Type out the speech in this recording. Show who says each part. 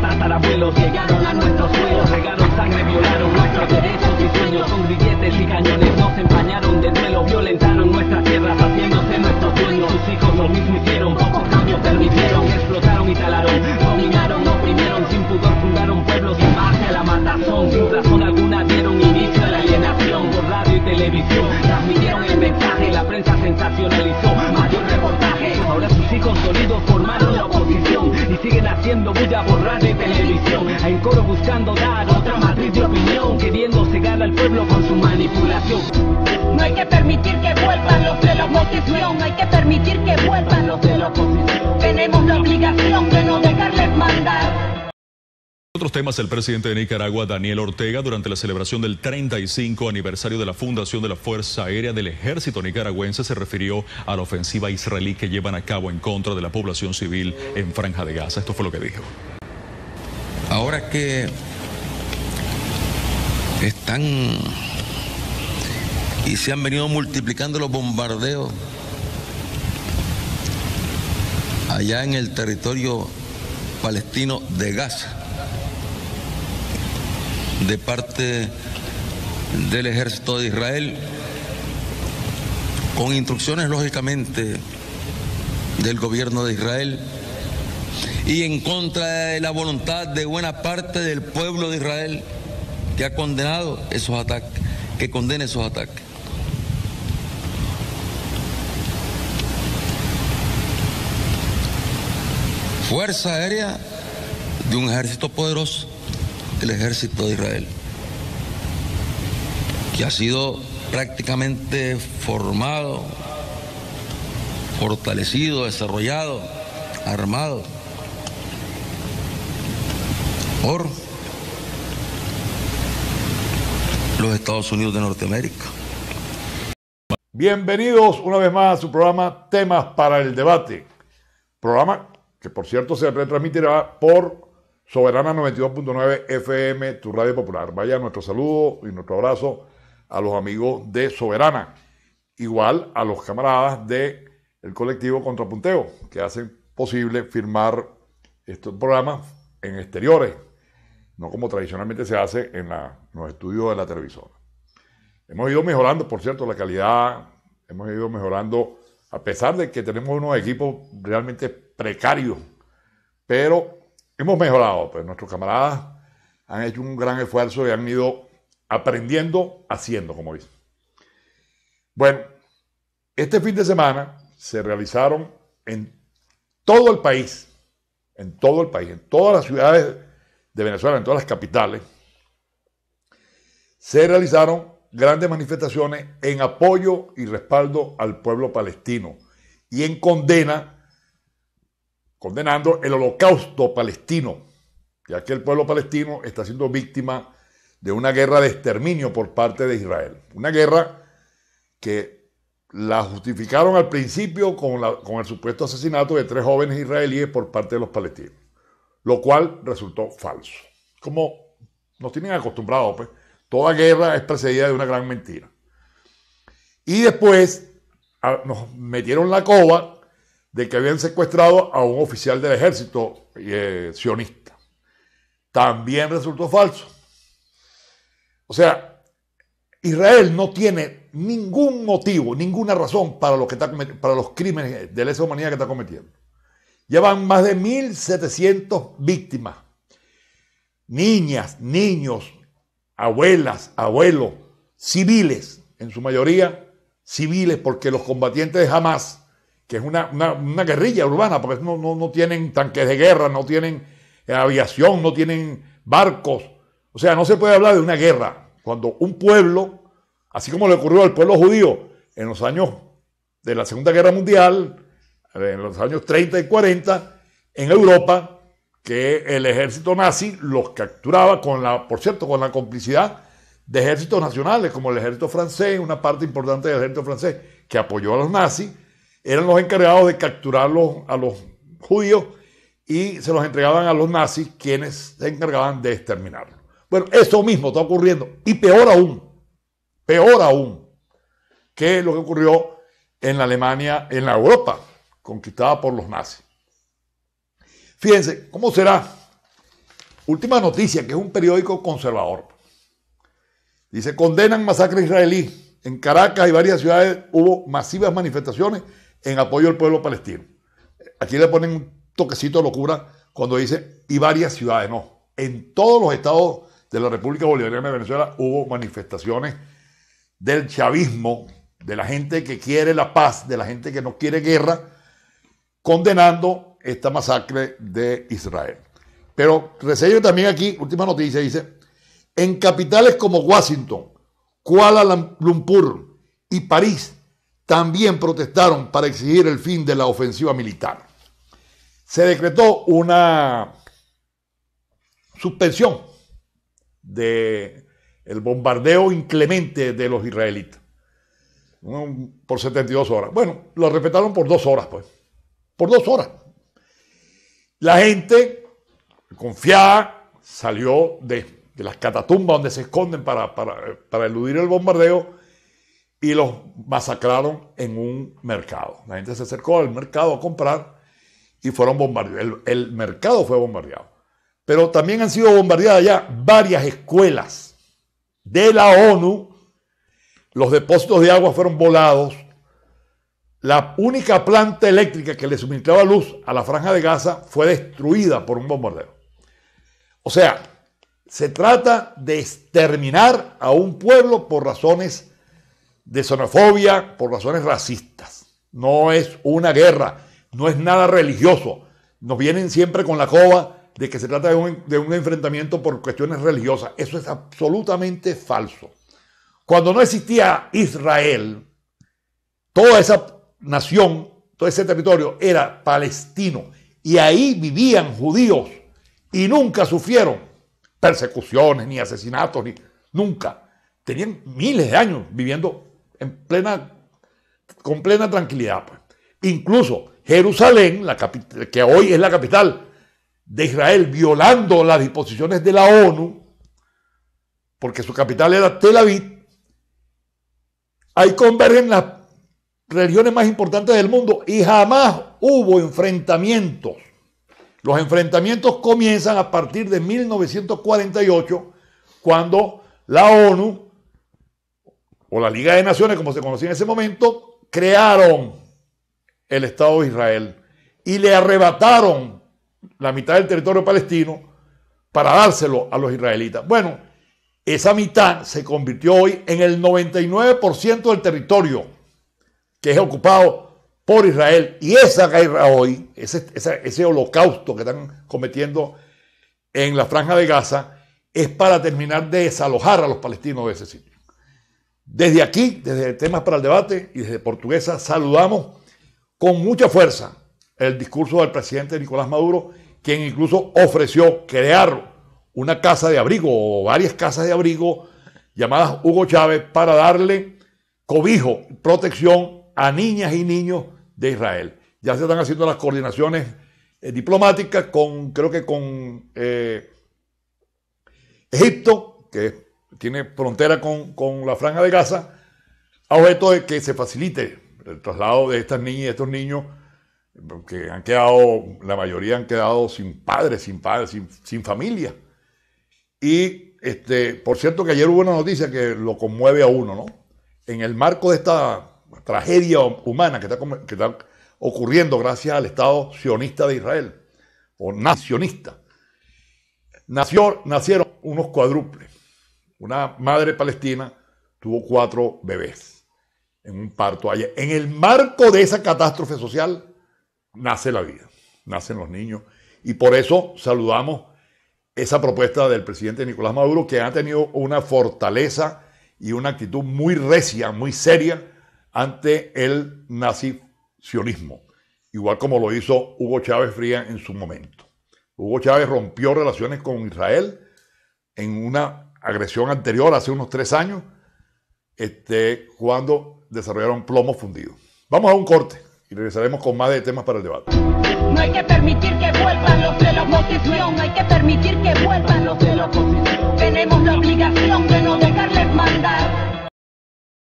Speaker 1: tatarabuelos llegaron a nuestros suelos, regaron sangre, violaron nuestros derechos y sueños, con grilletes y cañones nos empañaron de duelo, violentaron nuestras tierras haciéndose nuestros dueños. Sus hijos lo mismo hicieron, pocos cambios permitieron, explotaron y talaron, dominaron, oprimieron, sin pudor fundaron pueblos sin base a la matazón, sin razón alguna dieron inicio a la alienación, por radio y televisión transmitieron el mensaje, la prensa sensacionalizó, mayor reportaje, ahora sus hijos dolidos formaron la oposición y siguen haciendo bulla por radio y televisión, en coro buscando dar otra matriz de opinión, queriendo cegar al pueblo con su manipulación.
Speaker 2: No hay que permitir que vuelvan los de la oposición, hay que permitir que vuelvan los de la oposición. Tenemos la obligación de no dejarles mandar.
Speaker 3: Otros temas, el presidente de Nicaragua, Daniel Ortega, durante la celebración del 35 aniversario de la fundación de la Fuerza Aérea del Ejército Nicaragüense, se refirió a la ofensiva israelí que llevan a cabo en contra de la población civil en Franja de Gaza. Esto fue lo que dijo.
Speaker 4: Ahora que están y se han venido multiplicando los bombardeos allá en el territorio palestino de Gaza, de parte del ejército de Israel, con instrucciones lógicamente del gobierno de Israel y en contra de la voluntad de buena parte del pueblo de Israel, que ha condenado esos ataques, que condena esos ataques. Fuerza aérea de un ejército poderoso, el ejército de Israel, que ha sido prácticamente formado, fortalecido, desarrollado, armado por los Estados Unidos de Norteamérica.
Speaker 5: Bienvenidos una vez más a su programa Temas para el Debate, programa que por cierto se retransmitirá por Soberana 92.9 FM, tu radio popular. Vaya nuestro saludo y nuestro abrazo a los amigos de Soberana, igual a los camaradas del colectivo Contrapunteo, que hacen posible firmar estos programas en exteriores, no como tradicionalmente se hace en los estudios de la televisora. Hemos ido mejorando, por cierto, la calidad, hemos ido mejorando, a pesar de que tenemos unos equipos realmente precarios, pero hemos mejorado, pues nuestros camaradas han hecho un gran esfuerzo y han ido aprendiendo, haciendo, como dicen. Bueno, este fin de semana se realizaron en todo el país, en todas las ciudades de Venezuela, en todas las capitales, se realizaron grandes manifestaciones en apoyo y respaldo al pueblo palestino y en condenando el holocausto palestino, ya que el pueblo palestino está siendo víctima de una guerra de exterminio por parte de Israel. Una guerra que la justificaron al principio con el supuesto asesinato de 3 jóvenes israelíes por parte de los palestinos, lo cual resultó falso. Como nos tienen acostumbrados, pues, toda guerra es precedida de una gran mentira. Y después nos metieron la coba de que habían secuestrado a un oficial del ejército sionista. También resultó falso. O sea, Israel no tiene ningún motivo, ninguna razón para los crímenes de lesa humanidad que está cometiendo. Llevan más de 1.700 víctimas. Niñas, niños, abuelas, abuelos, civiles, en su mayoría civiles, porque los combatientes de Hamas, que es una guerrilla urbana, porque no tienen tanques de guerra, no tienen aviación, no tienen barcos. O sea, no se puede hablar de una guerra cuando un pueblo, así como le ocurrió al pueblo judío en los años de la Segunda Guerra Mundial, en los años 30 y 40, en Europa, que el ejército nazi los capturaba por cierto, con la complicidad de ejércitos nacionales, como el ejército francés, una parte importante del ejército francés que apoyó a los nazis, eran los encargados de capturar a los judíos y se los entregaban a los nazis, quienes se encargaban de exterminarlos. Bueno, eso mismo está ocurriendo, y peor aún, que lo que ocurrió en la Alemania, en la Europa, conquistada por los nazis. Fíjense, ¿cómo será Última Noticia, que es un periódico conservador. Dice, condenan masacre israelí. En Caracas y varias ciudades hubo masivas manifestaciones en apoyo al pueblo palestino. Aquí le ponen un toquecito de locura cuando dice, y varias ciudades. No, en todos los estados de la República Bolivariana de Venezuela hubo manifestaciones del chavismo, de la gente que quiere la paz, de la gente que no quiere guerra, condenando esta masacre de Israel. Pero reseño también aquí, última noticia, dice, en capitales como Washington, Kuala Lumpur y París también protestaron para exigir el fin de la ofensiva militar. Se decretó una suspensión del bombardeo inclemente de los israelitas por 72 horas. Bueno, lo respetaron por 2 horas, pues. Por 2 horas. La gente confiada salió de las catatumbas donde se esconden para eludir el bombardeo y los masacraron en un mercado. La gente se acercó al mercado a comprar y fueron bombardeados. El mercado fue bombardeado. Pero también han sido bombardeadas ya varias escuelas de la ONU. Los depósitos de agua fueron volados. La única planta eléctrica que le suministraba luz a la Franja de Gaza fue destruida por un bombardeo. O sea, se trata de exterminar a un pueblo por razones de xenofobia, por razones racistas. No es una guerra, no es nada religioso. Nos vienen siempre con la coba de que se trata de un enfrentamiento por cuestiones religiosas. Eso es absolutamente falso. Cuando no existía Israel, toda esa nación, todo ese territorio era palestino y ahí vivían judíos y nunca sufrieron persecuciones ni asesinatos, nunca. Tenían miles de años viviendo con plena tranquilidad, pues. Incluso Jerusalén, que hoy es la capital de Israel, violando las disposiciones de la ONU, porque su capital era Tel Aviv, ahí convergen las religiones más importantes del mundo y jamás hubo enfrentamientos. Los enfrentamientos comienzan a partir de 1948, cuando la ONU, o la Liga de Naciones, como se conocía en ese momento, crearon el Estado de Israel y le arrebataron la mitad del territorio palestino para dárselo a los israelitas. Bueno, esa mitad se convirtió hoy en el 99% del territorio que es ocupado por Israel. Y esa guerra hoy, ese holocausto que están cometiendo en la Franja de Gaza, es para terminar de desalojar a los palestinos de ese sitio. Desde aquí, desde Temas para el Debate y desde Portuguesa, saludamos con mucha fuerza el discurso del presidente Nicolás Maduro, quien incluso ofreció crear una casa de abrigo o varias casas de abrigo llamadas Hugo Chávez para darle cobijo, protección a niñas y niños de Israel. Ya se están haciendo las coordinaciones diplomáticas creo que con Egipto, que tiene frontera con la Franja de Gaza, a objeto de que se facilite el traslado de estas niñas y estos niños que han quedado, la mayoría han quedado sin padres, sin familia. Y por cierto que ayer hubo una noticia que lo conmueve a uno, ¿no? En el marco de esta tragedia humana que está ocurriendo gracias al Estado sionista de Israel, o nacionista, nacieron unos cuádruples. Una madre palestina tuvo 4 bebés en un parto allá. En el marco de esa catástrofe social nace la vida, nacen los niños. Y por eso saludamos esa propuesta del presidente Nicolás Maduro, que ha tenido una fortaleza y una actitud muy recia, muy seria ante el nazi-sionismo, igual como lo hizo Hugo Chávez Frías en su momento. Hugo Chávez rompió relaciones con Israel en una agresión anterior, hace unos 3 años, cuando desarrollaron plomo fundido. Vamos a un corte y regresaremos con más de Temas para el Debate.
Speaker 2: No hay que permitir que vuelvan los de la oposición, hay que permitir que vuelvan los de la oposición. Tenemos la obligación de no dejarles mandar.